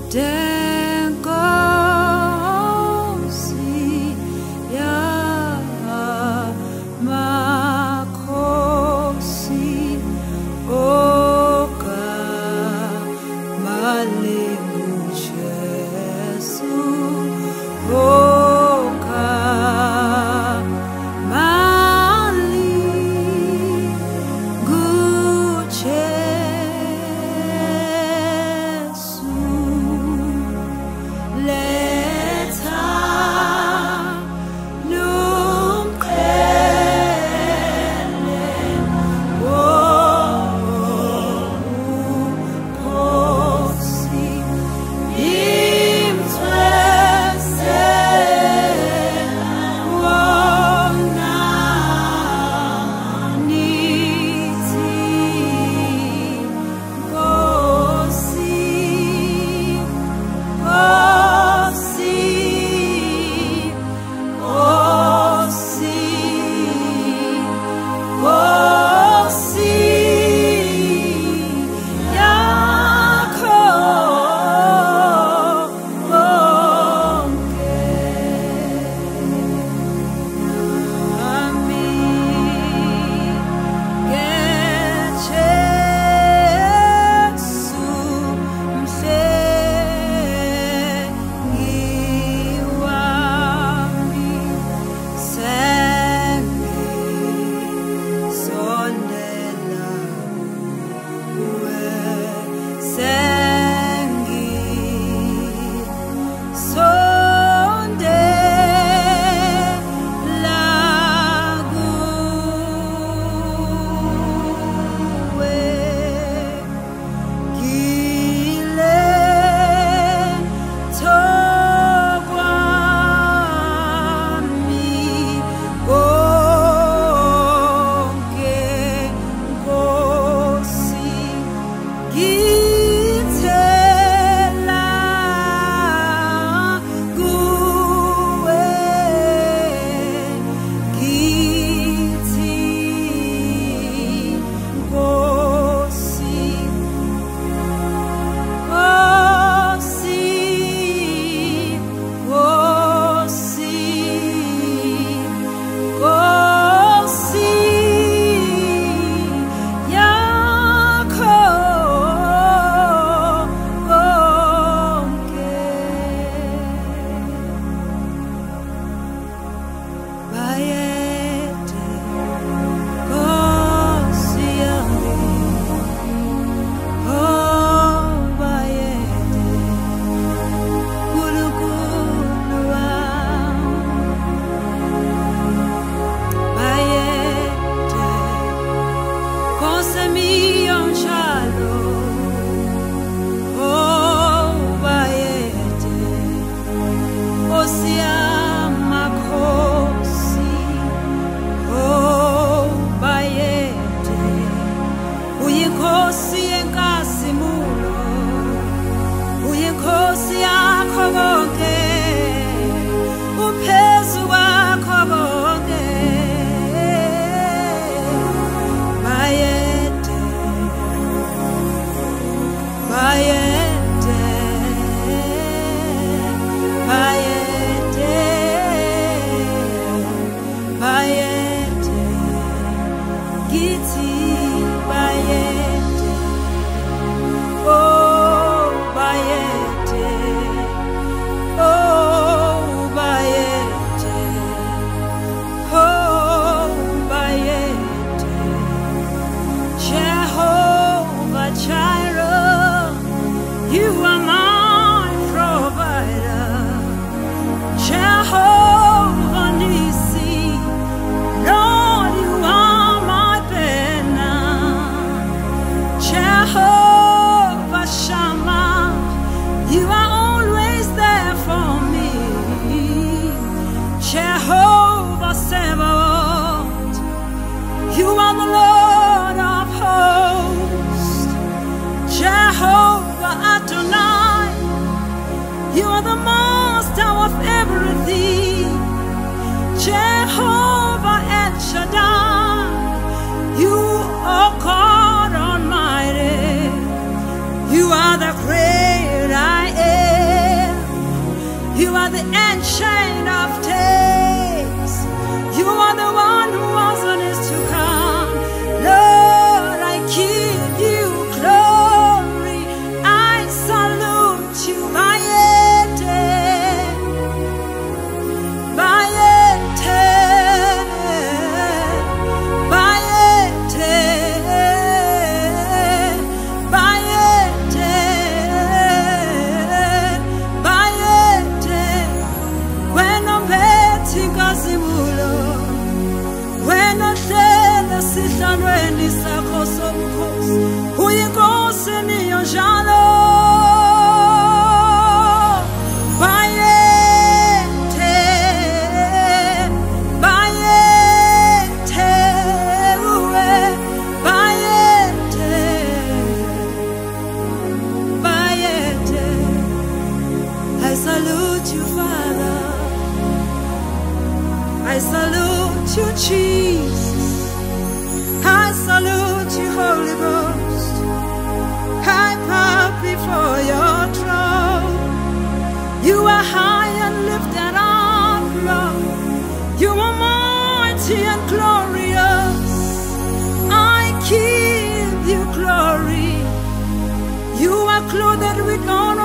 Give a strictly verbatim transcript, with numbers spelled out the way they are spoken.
Denkosi ya makosi oka malengu Jesu oka malengu Jesu. Letha lumqele oh Nkosi are the ancient of days. You are the one who was and is to come. Lord, I give you glory. I salute you. Bayete, bayete, bayete, bayete, bayete. When I'm betting Gazimulo, when I tell the sister when it's a cause of course, who you go send in your jalo. Bayete, bayete, uwe, bayete, bayete. I salute you, Father. I salute you, Jesus. I salute you, Holy Ghost. I bow before your throne. You are high and lifted up, Lord. You are mighty and glorious. I give you glory. You are clothed with honor.